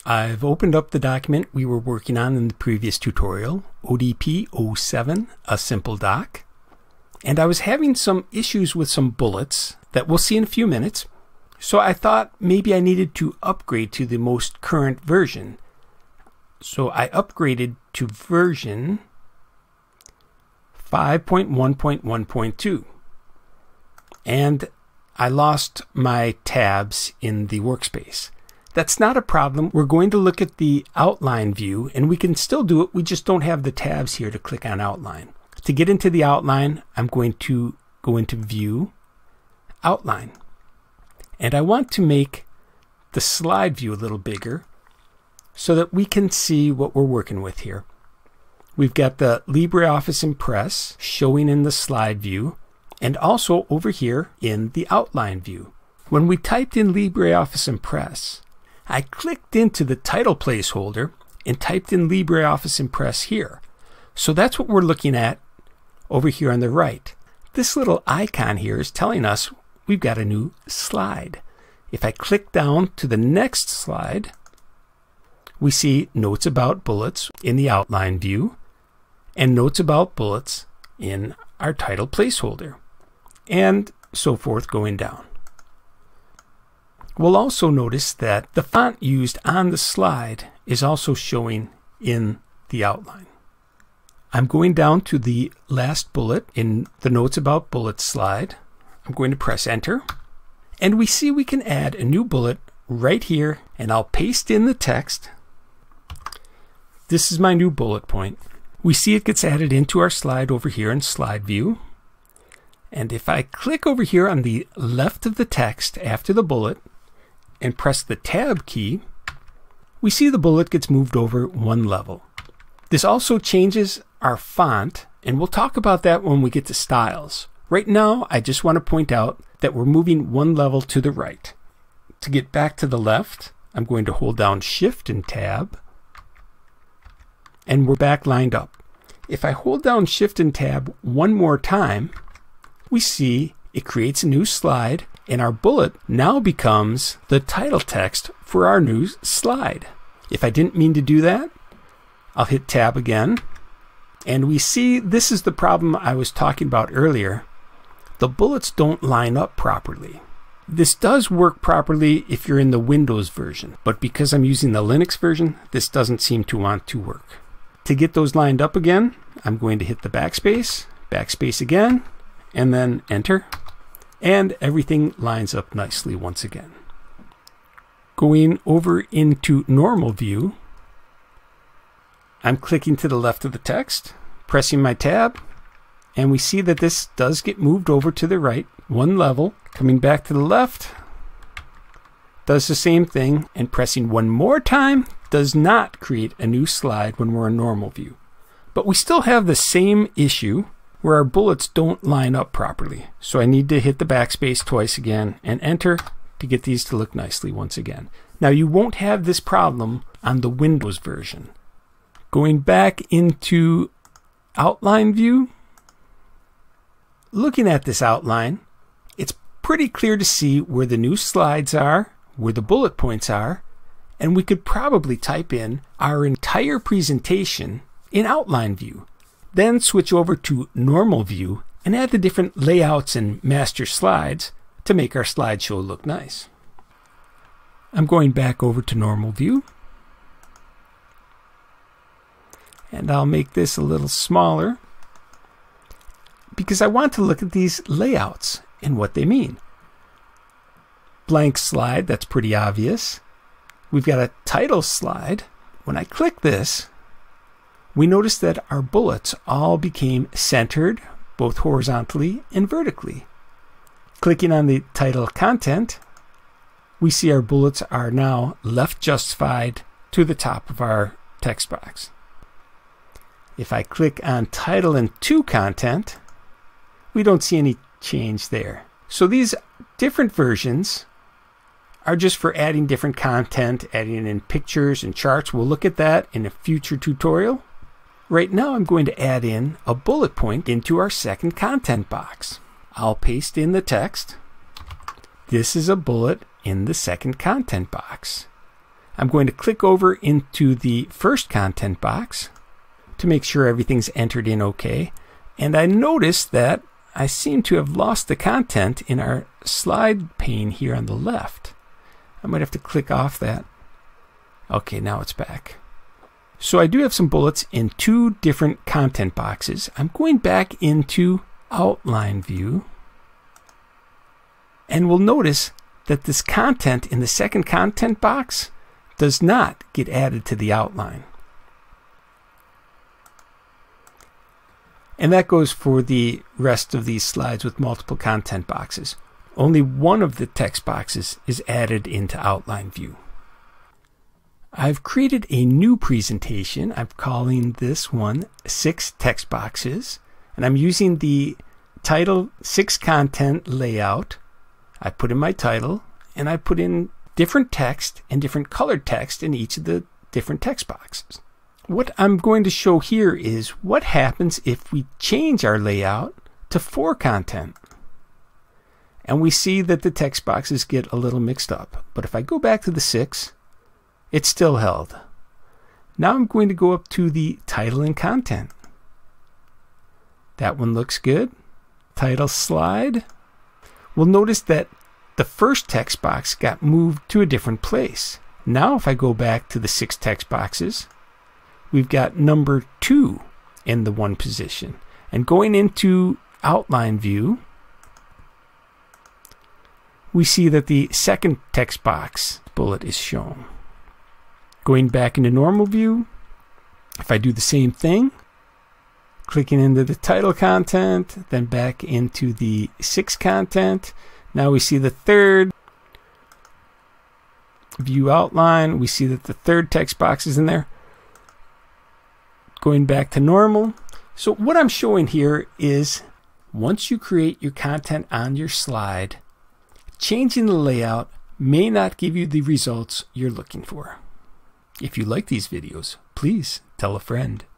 I've opened up the document we were working on in the previous tutorial, ODP 07, a simple doc. And I was having some issues with some bullets that we'll see in a few minutes. So I thought maybe I needed to upgrade to the most current version. So I upgraded to version 5.1.1.2. And I lost my tabs in the workspace. That's not a problem. We're going to look at the outline view, and we can still do it. We just don't have the tabs here to click on outline. To get into the outline, I'm going to go into View, Outline. And I want to make the slide view a little bigger so that we can see what we're working with here. We've got the LibreOffice Impress showing in the slide view and also over here in the outline view. When we typed in LibreOffice Impress, I clicked into the title placeholder and typed in LibreOffice Impress here. So that's what we're looking at over here on the right. This little icon here is telling us we've got a new slide. If I click down to the next slide, we see Notes About Bullets in the outline view and Notes About Bullets in our title placeholder, and so forth going down. We'll also notice that the font used on the slide is also showing in the outline. I'm going down to the last bullet in the Notes About Bullets slide. I'm going to press Enter, and we see we can add a new bullet right here, and I'll paste in the text. This is my new bullet point. We see it gets added into our slide over here in Slide View. And if I click over here on the left of the text after the bullet and press the Tab key, we see the bullet gets moved over one level. This also changes our font, and we'll talk about that when we get to styles. Right now, I just want to point out that we're moving one level to the right. To get back to the left, I'm going to hold down Shift and Tab, and we're back lined up. If I hold down Shift and Tab one more time, we see it creates a new slide, and our bullet now becomes the title text for our new slide. If I didn't mean to do that, I'll hit Tab again, and we see this is the problem I was talking about earlier. The bullets don't line up properly. This does work properly if you're in the Windows version, but because I'm using the Linux version, this doesn't seem to want to work. To get those lined up again, I'm going to hit the backspace, backspace again, and then Enter, and everything lines up nicely once again. Going over into normal view, I'm clicking to the left of the text, pressing my tab, and we see that this does get moved over to the right one level. Coming back to the left, does the same thing, and pressing one more time does not create a new slide when we're in normal view. But we still have the same issue where our bullets don't line up properly. So I need to hit the backspace twice again and Enter to get these to look nicely once again. Now you won't have this problem on the Windows version. Going back into outline view, looking at this outline, it's pretty clear to see where the new slides are, where the bullet points are, and we could probably type in our entire presentation in outline view. Then switch over to normal view and add the different layouts and master slides to make our slideshow look nice. I'm going back over to normal view, and I'll make this a little smaller because I want to look at these layouts and what they mean. Blank slide, that's pretty obvious. We've got a title slide. When I click this, we notice that our bullets all became centered, both horizontally and vertically. Clicking on the title content, we see our bullets are now left justified to the top of our text box. If I click on title and to content, we don't see any change there. So these different versions are just for adding different content, adding in pictures and charts. We'll look at that in a future tutorial. Right now I'm going to add in a bullet point into our second content box. I'll paste in the text. This is a bullet in the second content box. I'm going to click over into the first content box to make sure everything's entered in okay. And I notice that I seem to have lost the content in our slide pane here on the left. I might have to click off that. Okay, now it's back. So I do have some bullets in two different content boxes. I'm going back into Outline View, and we'll notice that this content in the second content box does not get added to the outline. And that goes for the rest of these slides with multiple content boxes. Only one of the text boxes is added into Outline View. I've created a new presentation. I'm calling this one 6 text boxes, and I'm using the title 6 content layout. I put in my title, and I put in different text and different colored text in each of the different text boxes. What I'm going to show here is what happens if we change our layout to 4 content. And we see that the text boxes get a little mixed up. But if I go back to the 6, it's still held. Now I'm going to go up to the title and content. That one looks good. Title slide. We'll notice that the first text box got moved to a different place. Now if I go back to the 6 text boxes, we've got number 2 in the 1 position. And going into Outline View, we see that the second text box bullet is shown. Going back into normal view, if I do the same thing, clicking into the title content, then back into the 6 content, now we see the third view outline. We see that the third text box is in there. Going back to normal. So what I'm showing here is once you create your content on your slide, changing the layout may not give you the results you're looking for. If you like these videos, please tell a friend.